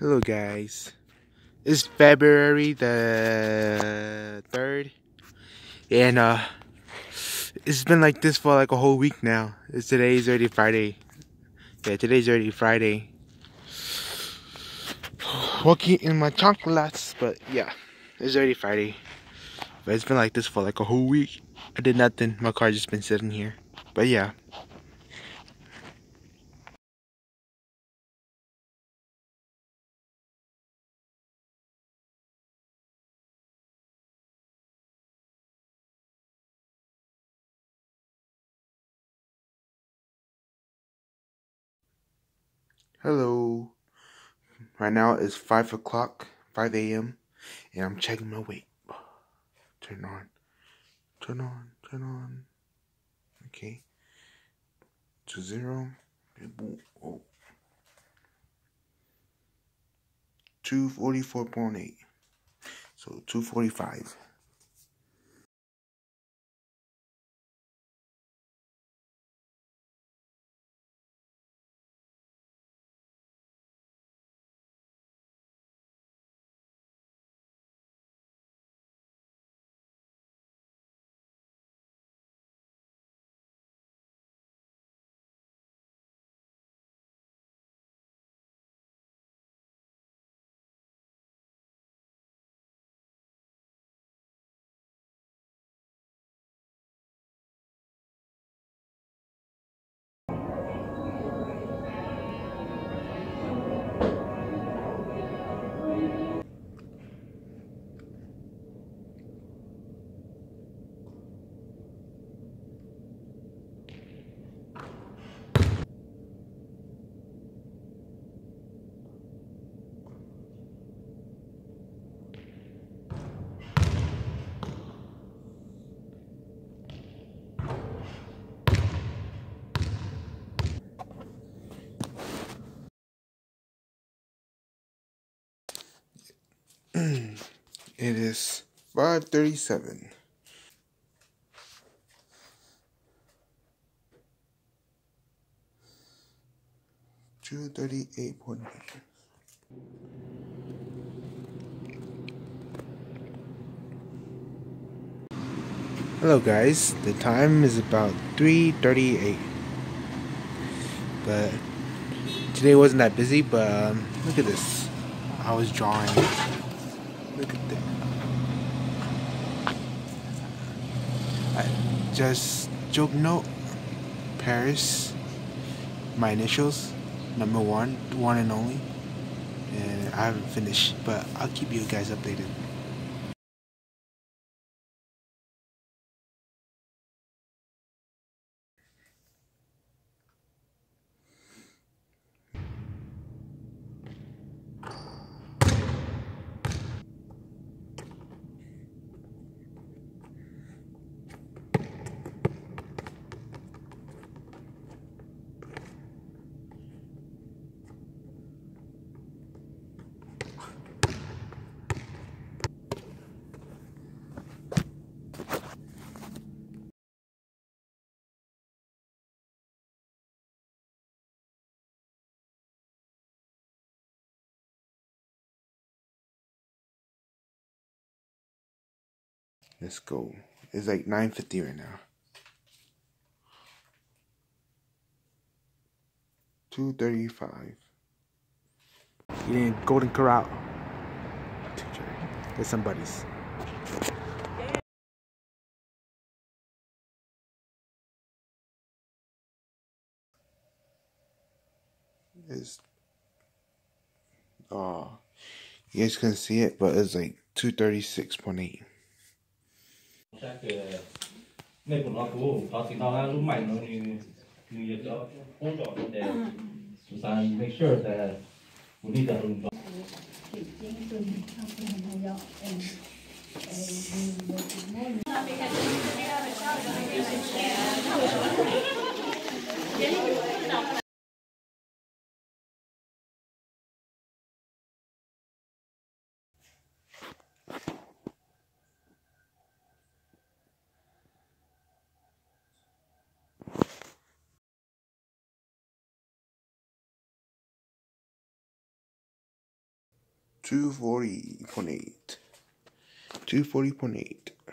Hello guys. It's February the 3rd and it's been like this for like a whole week now. Today's already Friday. Yeah, today's already Friday. Walking in my chocolates, but yeah, it's already Friday. But it's been like this for like a whole week. I did nothing. My car just been sitting here. But yeah. Hello. Right now it's 5 o'clock, 5 a.m. and I'm checking my weight. Turn on. Turn on. Turn on. Okay. To 0. Oh. 244.8. So 245. It is 5:37. 238.8. Hello guys. The time is about 3:38. But today wasn't that busy, but look at this. I was drawing. Look at that. I just joke note. Paris. My initials. Number one and only. And I haven't finished, but I'll keep you guys updated. Let's go. It's like 9:50 right now. 2:35. Eating Golden Corral. With some buddies. It's you guys can see it, but it's like 236.8. 内部老多，到听到俺都买了你也要工作的，就算 make sure that 我你的工作。 240.8. 240.8.